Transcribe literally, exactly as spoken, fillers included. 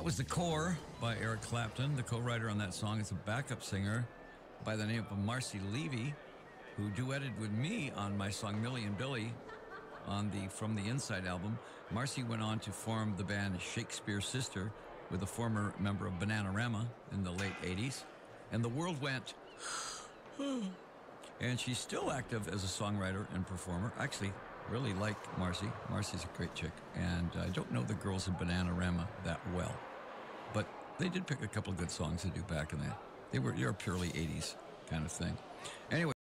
was The Core by Eric Clapton. The co-writer on that song is a backup singer by the name of Marcy Levy, who duetted with me on my song Millie and Billy on the From the Inside album. Marcy went on to form the band Shakespeare Sister with a former member of Bananarama in the late eighties. And the world went, and she's still active as a songwriter and performer. Actually, really like Marcy. Marcy's a great chick. And I don't know the girls in Bananarama that well, but they did pick a couple of good songs to do back in that. They were, they were purely eighties kind of thing. Anyway.